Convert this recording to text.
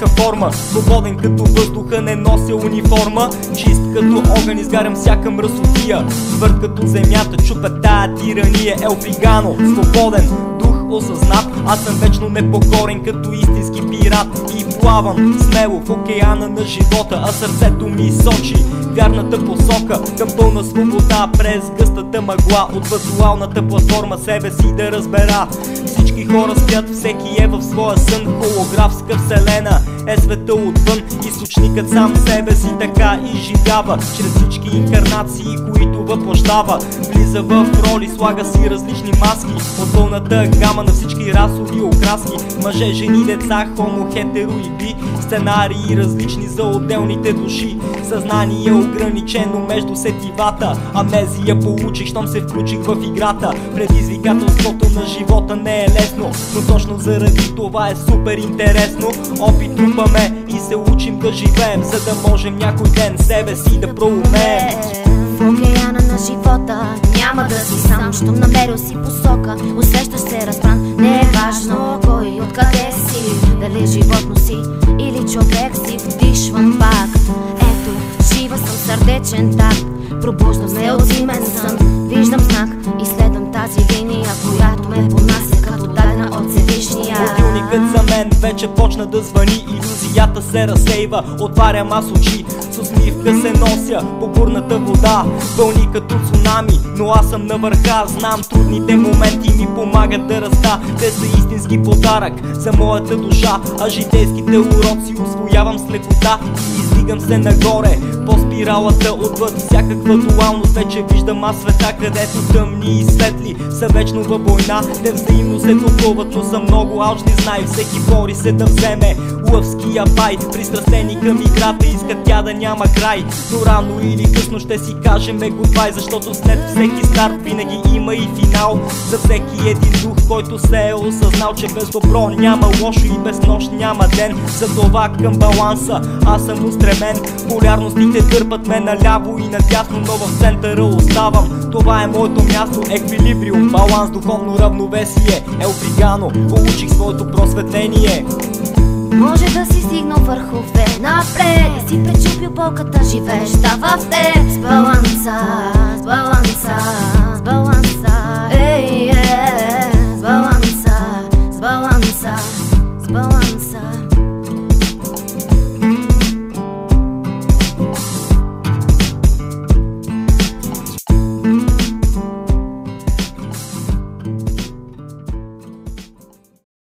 всяка форма. Свободен като въздуха, не нося униформа. Чист като огън, изгарям всяка мръсотия. Твърд като земята, чупя тая тирания. Freegano, свободен дух осъзнат. Аз съм вечно непокорен като истински пират. И плавам смело в океана на живота, а сърцето ми сочи вярната посока към пълна свобода през гъстата мъгла. От виртуалната платформа себе си да разбера. Всички хора спят, всеки е в своя сън. Холографска вселена е света отвън. Източникът сам себе си така изживява чрез всички инкарнации, които въплъщава. Влиза в роли, слага си различни маски от пълната гама на всички расови окраски. Мъже, жени, деца, хомо, hetero и би. Сценарии различни за отделните души. Съзнание ограничено между сетивата. Амнезия получих, щом се включих в играта. Предизвикателството на живота не е лесно, но точно заради това е супер интересно. Опит трупаме и се учим да живеем, за да можем някой ден себе си да проумеем. В океана на живота няма да си сам, щом намерил си посока. Усещаш се разбран, не е важно кой и откъде си. Дали животно си или човек си, вдишвам пак. Ето, жива съм, сърдечен такт. Пробуждам се от зимен сън. Виждам знак и следвам тази линия, която ме понася като дадена от Всевишния. Будилникът за мен вече почна да звъни. Илюзията се разсейва, отварям аз очи. С усмивка се нося по бурната вода. Вълни като цунами, но аз съм на върха. Знам, трудните моменти ми помагат да раста. Те са истински подарък за моята душа, а житейските уроци усвоявам с лекота. И издигам се нагоре по спиралата отвъд всякаква дуалност. Вече виждам аз света, където тъмни и светли са вечно във война. Те взаимно се допълват, но са много алчни, знай. Всеки бори се да вземе лъвския байт. Пристрастени към играта, искат тя да няма край. Но рано или късно ще си кажеме гудбай, защото след всеки старт винаги има и финал. За всеки един дух, който се е осъзнал, че без добро няма лошо и без нощ няма ден. Затова към баланса аз съм устремен. Полярностите дърпат ме наляво и надясно, но в центъра оставам. Това е моето място, еквилибриум, баланс, духовно равновесие. Freegano, получих своето просветление. Може да си стигнал върхове напред, да си пречупил болката, живееш в теб. С баланса, с баланса, с баланса.